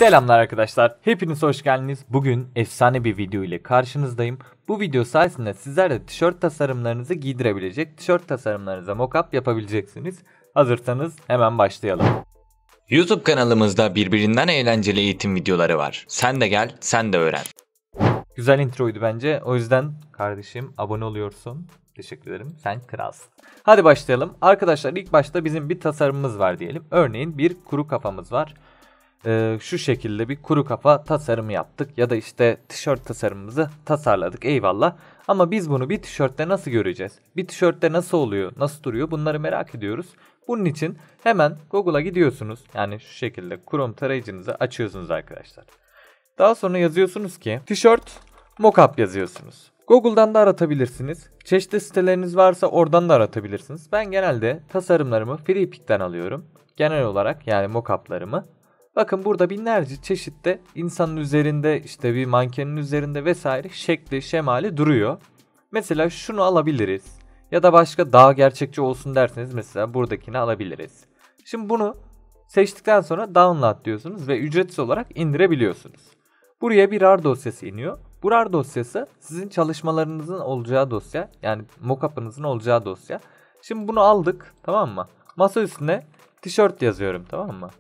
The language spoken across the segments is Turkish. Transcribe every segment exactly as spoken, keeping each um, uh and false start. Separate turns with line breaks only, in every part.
Selamlar arkadaşlar. Hepiniz hoş geldiniz. Bugün efsane bir video ile karşınızdayım. Bu video sayesinde sizler de tişört tasarımlarınızı giydirebilecek, tişört tasarımlarınıza mockup yapabileceksiniz. Hazırsanız hemen başlayalım.
YouTube kanalımızda birbirinden eğlenceli eğitim videoları var. Sen de gel, sen de öğren.
Güzel introydu bence. O yüzden kardeşim abone oluyorsun. Teşekkür ederim. Sen kralsın. Hadi başlayalım. Arkadaşlar ilk başta bizim bir tasarımımız var diyelim. Örneğin bir kuru kafamız var. Ee, şu şekilde bir kuru kafa tasarımı yaptık. Ya da işte tişört tasarımımızı tasarladık. Eyvallah. Ama biz bunu bir tişörtte nasıl göreceğiz? Bir tişörtte nasıl oluyor? Nasıl duruyor? Bunları merak ediyoruz. Bunun için hemen Google'a gidiyorsunuz. Yani şu şekilde Chrome tarayıcınızı açıyorsunuz arkadaşlar. Daha sonra yazıyorsunuz ki tişört mockup yazıyorsunuz. Google'dan da aratabilirsiniz. Çeşitli siteleriniz varsa oradan da aratabilirsiniz. Ben genelde tasarımlarımı FreePik'ten alıyorum. Genel olarak yani mockup'larımı. Bakın burada binlerce çeşitte insanın üzerinde, işte bir mankenin üzerinde vesaire şekli, şemali duruyor. Mesela şunu alabiliriz. Ya da başka daha gerçekçi olsun derseniz mesela buradakini alabiliriz. Şimdi bunu seçtikten sonra download diyorsunuz ve ücretsiz olarak indirebiliyorsunuz. Buraya bir R dosyası iniyor. Bu R dosyası sizin çalışmalarınızın olacağı dosya. Yani mockup'ınızın olacağı dosya. Şimdi bunu aldık, tamam mı? Masa üstüne tişört yazıyorum, tamam mı?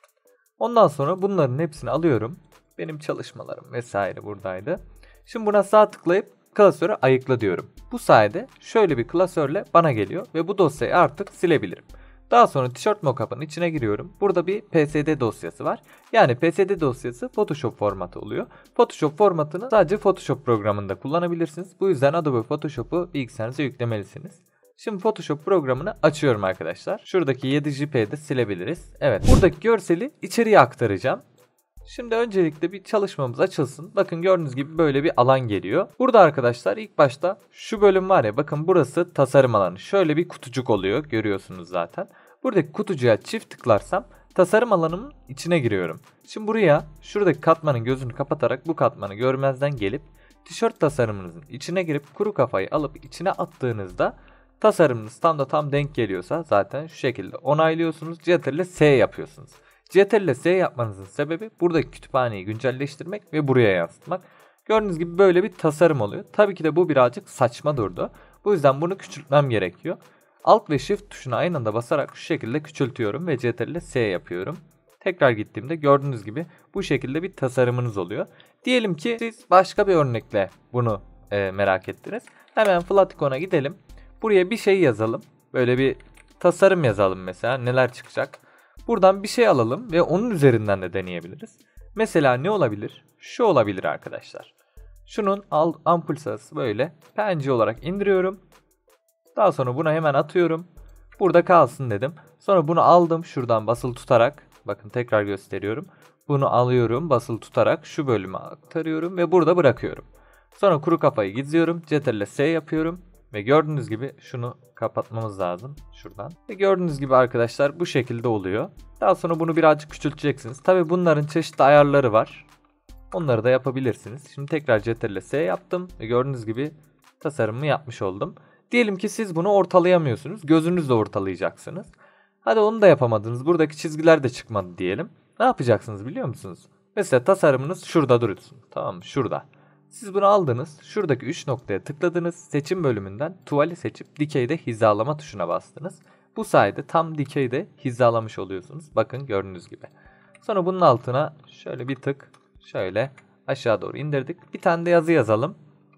Ondan sonra bunların hepsini alıyorum. Benim çalışmalarım vesaire buradaydı. Şimdi buna sağ tıklayıp klasörü ayıkla diyorum. Bu sayede şöyle bir klasörle bana geliyor ve bu dosyayı artık silebilirim. Daha sonra tişört mockup'ın içine giriyorum. Burada bir P S D dosyası var. Yani P S D dosyası Photoshop formatı oluyor. Photoshop formatını sadece Photoshop programında kullanabilirsiniz. Bu yüzden Adobe Photoshop'u bilgisayarınıza yüklemelisiniz. Şimdi Photoshop programını açıyorum arkadaşlar. Şuradaki yedi J P G'yi de silebiliriz. Evet, buradaki görseli içeriye aktaracağım. Şimdi öncelikle bir çalışmamız açılsın. Bakın gördüğünüz gibi böyle bir alan geliyor. Burada arkadaşlar ilk başta şu bölüm var ya, bakın burası tasarım alanı. Şöyle bir kutucuk oluyor, görüyorsunuz zaten. Buradaki kutucuğa çift tıklarsam tasarım alanımın içine giriyorum. Şimdi buraya şuradaki katmanın gözünü kapatarak bu katmanı görmezden gelip tişört tasarımınızın içine girip kuru kafayı alıp içine attığınızda tasarımınız tam da tam denk geliyorsa zaten şu şekilde onaylıyorsunuz. Ctrl S yapıyorsunuz. Ctrl S yapmanızın sebebi buradaki kütüphaneyi güncelleştirmek ve buraya yansıtmak. Gördüğünüz gibi böyle bir tasarım oluyor. Tabii ki de bu birazcık saçma durdu. Bu yüzden bunu küçültmem gerekiyor. Alt ve Shift tuşuna aynı anda basarak şu şekilde küçültüyorum ve Ctrl S yapıyorum. Tekrar gittiğimde gördüğünüz gibi bu şekilde bir tasarımınız oluyor. Diyelim ki siz başka bir örnekle bunu e, merak ettiniz. Hemen Flaticon'a gidelim. Buraya bir şey yazalım. Böyle bir tasarım yazalım mesela. Neler çıkacak? Buradan bir şey alalım ve onun üzerinden de deneyebiliriz. Mesela ne olabilir? Şu olabilir arkadaşlar. Şunun ampul sayısı böyle P N G olarak indiriyorum. Daha sonra buna hemen atıyorum. Burada kalsın dedim. Sonra bunu aldım şuradan basılı tutarak. Bakın tekrar gösteriyorum. Bunu alıyorum basılı tutarak şu bölüme aktarıyorum ve burada bırakıyorum. Sonra kuru kafayı gizliyorum. Ctrl S yapıyorum. Ve gördüğünüz gibi şunu kapatmamız lazım şuradan. Ve gördüğünüz gibi arkadaşlar bu şekilde oluyor. Daha sonra bunu birazcık küçülteceksiniz. Tabi bunların çeşitli ayarları var. Onları da yapabilirsiniz. Şimdi tekrar Ctrl S yaptım. Ve gördüğünüz gibi tasarımımı yapmış oldum. Diyelim ki siz bunu ortalayamıyorsunuz. Gözünüzle ortalayacaksınız. Hadi onu da yapamadınız. Buradaki çizgiler de çıkmadı diyelim. Ne yapacaksınız biliyor musunuz? Mesela tasarımınız şurada dursun. Tamam mı? Şurada. Siz bunu aldınız. Şuradaki üç noktaya tıkladınız. Seçim bölümünden tuvali seçip dikeyde hizalama tuşuna bastınız. Bu sayede tam dikeyde hizalamış oluyorsunuz. Bakın gördüğünüz gibi. Sonra bunun altına şöyle bir tık şöyle aşağı doğru indirdik. Bir tane de yazı yazalım.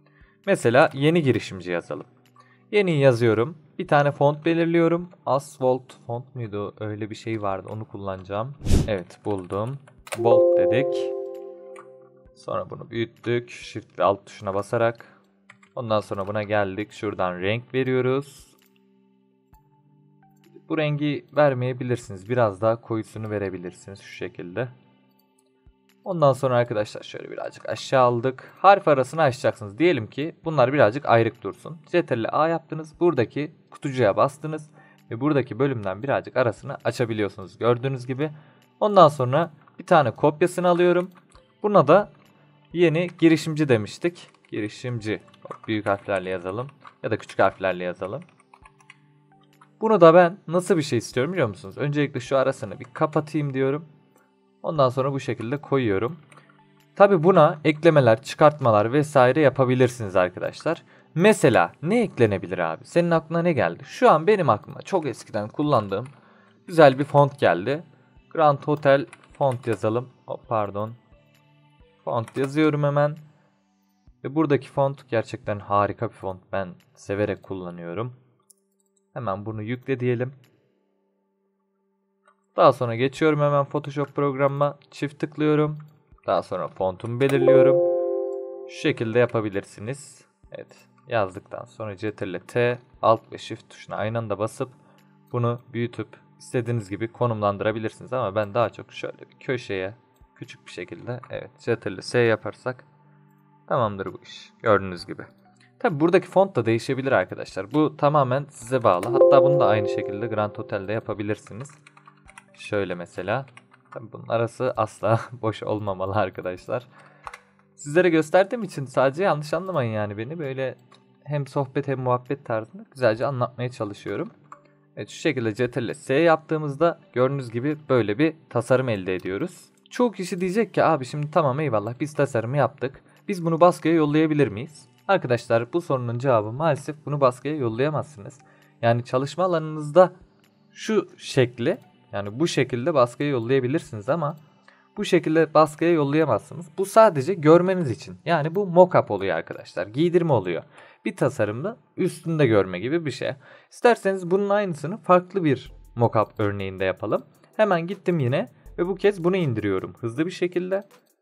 Mesela yeni girişimci yazalım. Yeni yazıyorum. Bir tane font belirliyorum. Asphalt font muydu? Öyle bir şey vardı. Onu kullanacağım. Evet buldum. Bold dedik. Sonra bunu büyüttük. Shift ve alt tuşuna basarak. Ondan sonra buna geldik. Şuradan renk veriyoruz. Bu rengi vermeyebilirsiniz. Biraz daha koyusunu verebilirsiniz şu şekilde. Ondan sonra arkadaşlar şöyle birazcık aşağı aldık. Harf arasını açacaksınız. Diyelim ki bunlar birazcık ayrık dursun. Ctrl A yaptınız. Buradaki kutucuğa bastınız. Ve buradaki bölümden birazcık arasını açabiliyorsunuz. Gördüğünüz gibi. Ondan sonra bir tane kopyasını alıyorum. Buna da yeni girişimci demiştik. Girişimci. Büyük harflerle yazalım. Ya da küçük harflerle yazalım. Bunu da ben nasıl bir şey istiyorum biliyor musunuz? Öncelikle şu arasını bir kapatayım diyorum. Ondan sonra bu şekilde koyuyorum. Tabi buna eklemeler, çıkartmalar vesaire yapabilirsiniz arkadaşlar. Mesela ne eklenebilir abi? Senin aklına ne geldi? Şu an benim aklıma çok eskiden kullandığım güzel bir font geldi. Grand Hotel font yazalım. Oh, pardon. Font yazıyorum hemen. Ve buradaki font gerçekten harika bir font. Ben severek kullanıyorum. Hemen bunu yükle diyelim. Daha sonra geçiyorum hemen Photoshop programıma. Çift tıklıyorum. Daha sonra fontumu belirliyorum. Şu şekilde yapabilirsiniz. Evet, yazdıktan sonra Ctrl T, Alt ve Shift tuşuna aynı anda basıp bunu büyütüp istediğiniz gibi konumlandırabilirsiniz. Ama ben daha çok şöyle bir köşeye küçük bir şekilde, evet, Ctrl S yaparsak tamamdır bu iş. Gördüğünüz gibi. Tabi buradaki font da değişebilir arkadaşlar. Bu tamamen size bağlı. Hatta bunu da aynı şekilde Grand Hotel'de yapabilirsiniz. Şöyle mesela. Tabii bunun arası asla boş olmamalı arkadaşlar. Sizlere gösterdiğim için sadece yanlış anlamayın yani beni. Böyle hem sohbet hem muhabbet tarzında güzelce anlatmaya çalışıyorum. Evet, şu şekilde Ctrl S yaptığımızda gördüğünüz gibi böyle bir tasarım elde ediyoruz. Çoğu kişi diyecek ki abi şimdi tamam eyvallah biz tasarımı yaptık. Biz bunu baskıya yollayabilir miyiz? Arkadaşlar bu sorunun cevabı maalesef bunu baskıya yollayamazsınız. Yani çalışma alanınızda şu şekli, yani bu şekilde baskıya yollayabilirsiniz ama bu şekilde baskıya yollayamazsınız. Bu sadece görmeniz için. Yani bu mock-up oluyor arkadaşlar. Giydirme oluyor. Bir tasarımda üstünde görme gibi bir şey. İsterseniz bunun aynısını farklı bir mock-up örneğinde yapalım. Hemen gittim yine ve bu kez bunu indiriyorum hızlı bir şekilde.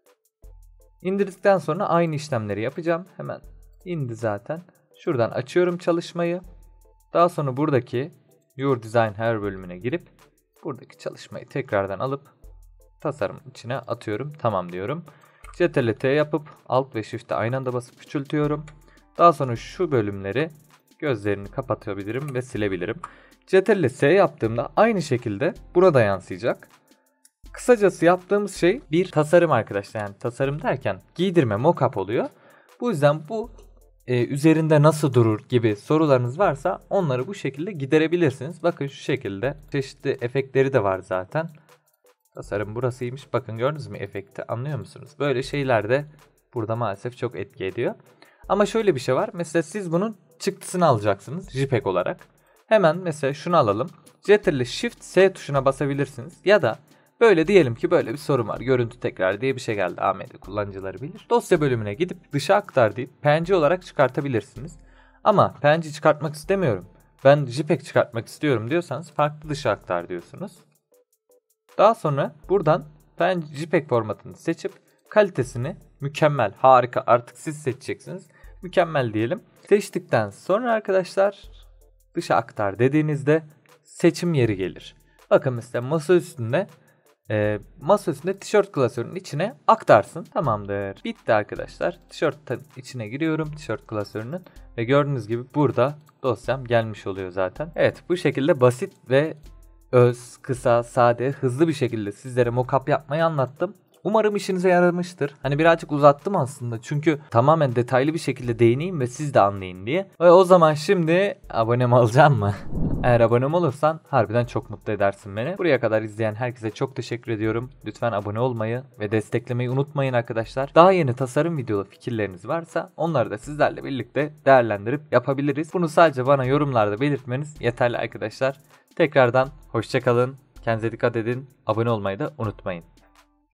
İndirdikten sonra aynı işlemleri yapacağım. Hemen indi zaten. Şuradan açıyorum çalışmayı. Daha sonra buradaki Your Design Here bölümüne girip buradaki çalışmayı tekrardan alıp tasarımın içine atıyorum. Tamam diyorum. Ctrl T yapıp Alt ve Shift'e aynı anda basıp küçültüyorum. Daha sonra şu bölümleri gözlerini kapatabilirim ve silebilirim. Ctrl S yaptığımda aynı şekilde burada yansıyacak. Kısacası yaptığımız şey bir tasarım arkadaşlar. Yani tasarım derken giydirme, mock-up oluyor. Bu yüzden bu e, üzerinde nasıl durur gibi sorularınız varsa onları bu şekilde giderebilirsiniz. Bakın şu şekilde çeşitli efektleri de var zaten. Tasarım burasıymış. Bakın gördünüz mü efekti, anlıyor musunuz? Böyle şeyler de burada maalesef çok etki ediyor. Ama şöyle bir şey var. Mesela siz bunun çıktısını alacaksınız JPEG olarak. Hemen mesela şunu alalım. Ctrl Shift S tuşuna basabilirsiniz. Ya da böyle diyelim ki böyle bir sorun var. Görüntü tekrar diye bir şey geldi. A M D kullanıcıları bilir. Dosya bölümüne gidip dışa aktar deyip P N G olarak çıkartabilirsiniz. Ama P N G çıkartmak istemiyorum, ben JPEG çıkartmak istiyorum diyorsanız farklı dışa aktar diyorsunuz. Daha sonra buradan P N G JPEG formatını seçip kalitesini mükemmel, harika, artık siz seçeceksiniz. Mükemmel diyelim. Seçtikten sonra arkadaşlar dışa aktar dediğinizde seçim yeri gelir. Bakın mesela masa üstünde e, masa üstünde tişört klasörünün içine aktarsın. Tamamdır. Bitti arkadaşlar. Tişörtün içine giriyorum, tişört klasörünün ve gördüğünüz gibi burada dosyam gelmiş oluyor zaten. Evet, bu şekilde basit ve öz, kısa, sade, hızlı bir şekilde sizlere mock-up yapmayı anlattım. Umarım işinize yaramıştır. Hani birazcık uzattım aslında çünkü tamamen detaylı bir şekilde değineyim ve siz de anlayın diye. Ve o zaman şimdi abonem olacağım mı? Eğer abonem olursan harbiden çok mutlu edersin beni. Buraya kadar izleyen herkese çok teşekkür ediyorum. Lütfen abone olmayı ve desteklemeyi unutmayın arkadaşlar. Daha yeni tasarım videolu fikirleriniz varsa onları da sizlerle birlikte değerlendirip yapabiliriz. Bunu sadece bana yorumlarda belirtmeniz yeterli arkadaşlar. Tekrardan hoşça kalın. Kendinize dikkat edin. Abone olmayı da unutmayın.